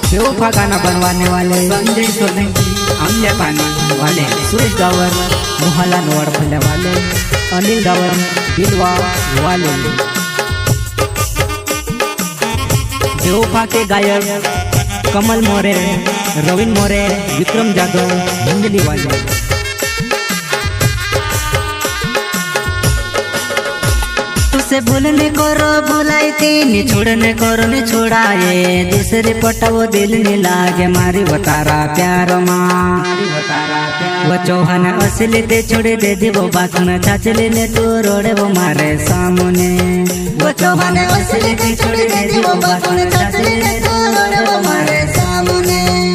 बेवफा गाना बनवाने वाले संजय सोलंकी, अमले पानी वाले सुरेश गावर, मोहल्ला नोड़ फुले वाले अनिल गावर, बिलवा वाले बेवफा के गायक कमल मोरे, रविन मोरे, विक्रम जादव, हिंदली वाले। तुसे भूलने को रो भुलाई थी, छोड़ने को रो ने छोड़ाए, दूसरे पटा वो दिल ने लागे मारी बतारा प्यार माँ। वो चौहान असली दे छोड़े दे दी वो बाखन चाचले ने तू रोड़े वो मारे सामने। वो चौहान असली दे छोड़े दे दी वो बाखन चाचले ने तू रोड़े वो मारे सामने।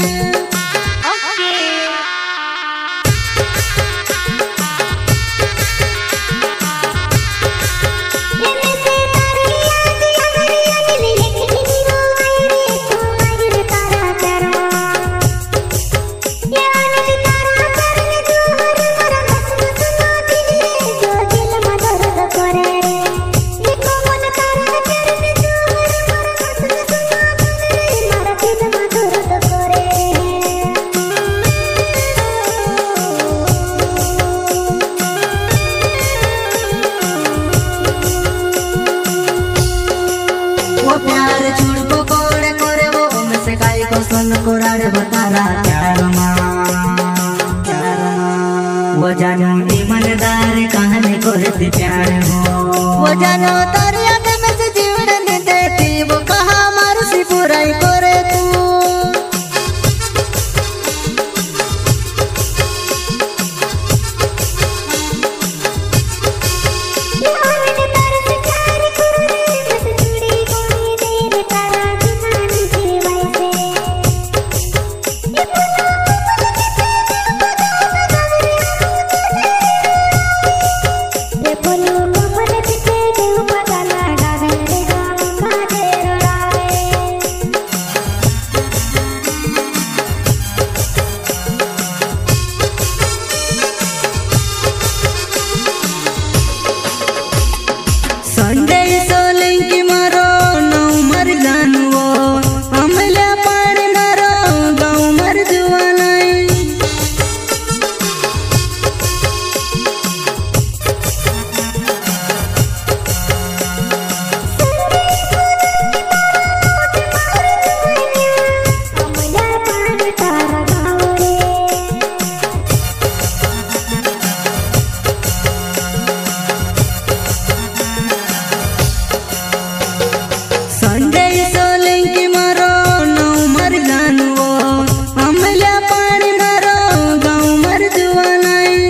कोराड़े बतारा प्यार वो जानो ईमानदार कहानी करती प्यार हो। वो जानो तारी आंख में से जीवन देती, वो कहा मार सी बुराई करे तू। संजय सोलंकी मारो नौ मर जानुओ, अमले पानी मारो गाँव मर जुआनाई। संजय सोलंकी मारो नौ मर जानुओ, अमले पानी मारो गाँव मर जुआनाई।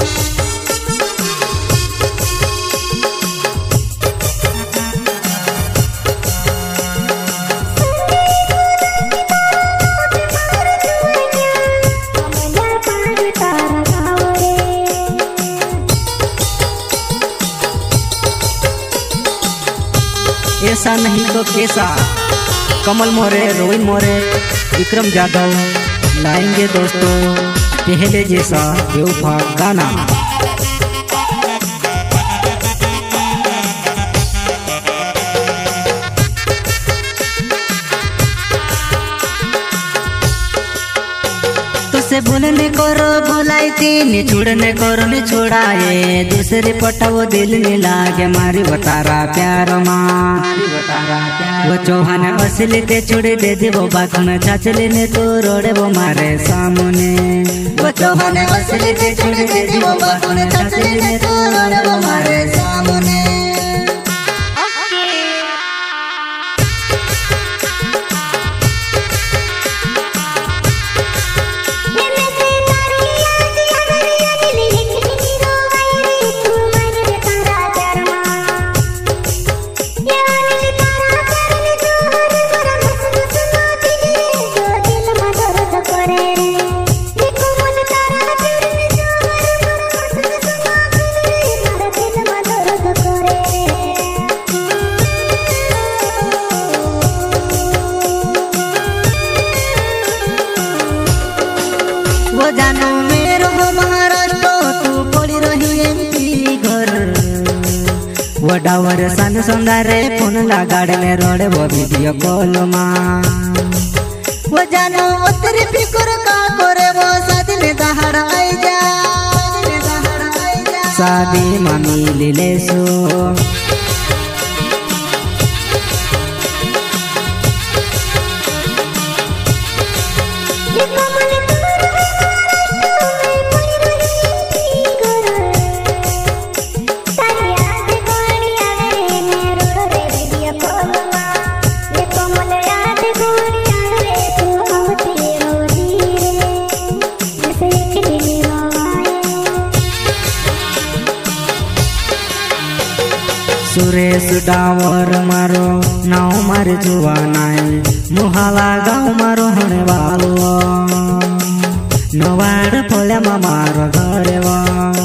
ऐसा नहीं तो कैसा, कमल मोरे, रोहिन मोरे, विक्रम जादव लाएंगे दोस्तों पहले जैसा बेवफा गाना। तुसे भूलने को रो भुलाई थी, छोड़ने को रो ने छोड़ाए, दूसरे पटा वो दिल ने लागे मारी बतारा प्यार माँ। वो चौहान असली दे छोड़े दे दी वो बाखन चाचले ने तो रोड़े वो मारे सामने। वो चौहान असली दे छोड़े दे दी वो बाखन चाचले ने तो रोड़े वो मारे सामने। वो जानो मेरो महाराष्ट्र तू पड़ी रही एमपी घर। वो डावर सन सुंदरे फोन लगाड़ने रोड़े वो वीडियो कॉल माँ। वो जानो वो तेरी फिक्र का करे वो शादी में दहाड़ आई जा शादी में मिली ले सो सुरेश डावर मारो नाव मार जुआ नाय मुहाला गाँव मारो होने वालो नवाड़ फोले मारो घरे वा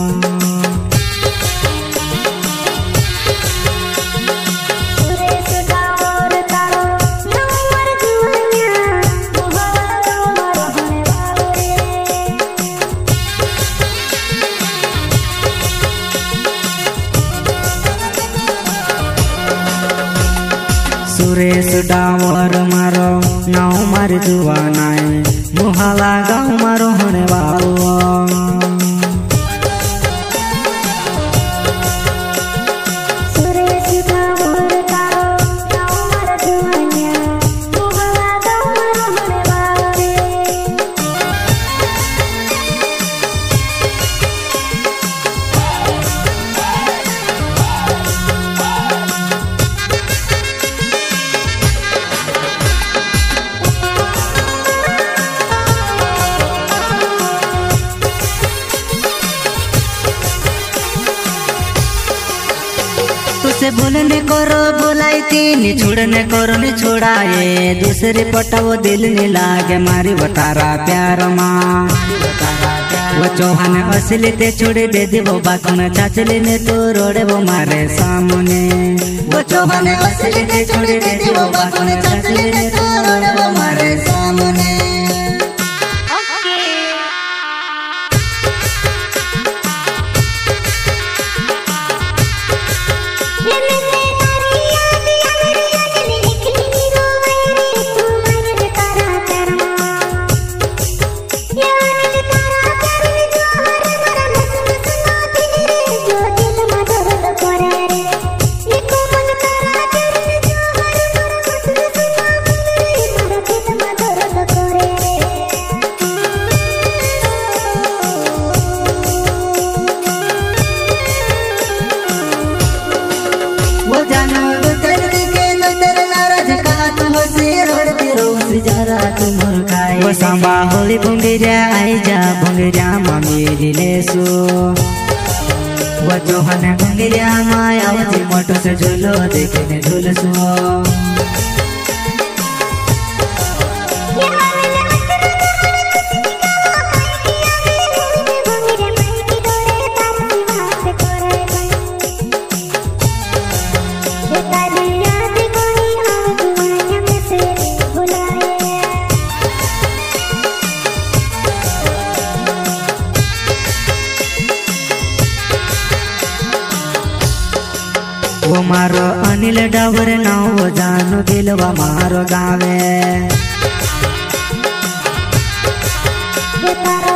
सुरेश डावर मारो नाव मार जुआ नाय मुहाला गाँव मारो होने वालो तुसे भूलने करो बुलाई तीन छोड़ने करो ने छोड़ाए दूसरे पटा वो दिल ने लागे मारी बतारा प्यार माँ वो चौहान असली ते छोड़े दे दे वो बाकुन चाचले ने तो रोड़े वो मारे सामने वो चौहान असली ते छोड़े दे दे वो बाकुन चाचले ने तो रोड़े वो मारे सामने वो सांबा होली भुंगिया आई जा भुंगिया मेरी ले सो वो चौहान भुंगिया माया जी मोटो से झूलो देखने झूल सो वो मारो अनिल डावर नाव जानो दिलवा मारो गावे।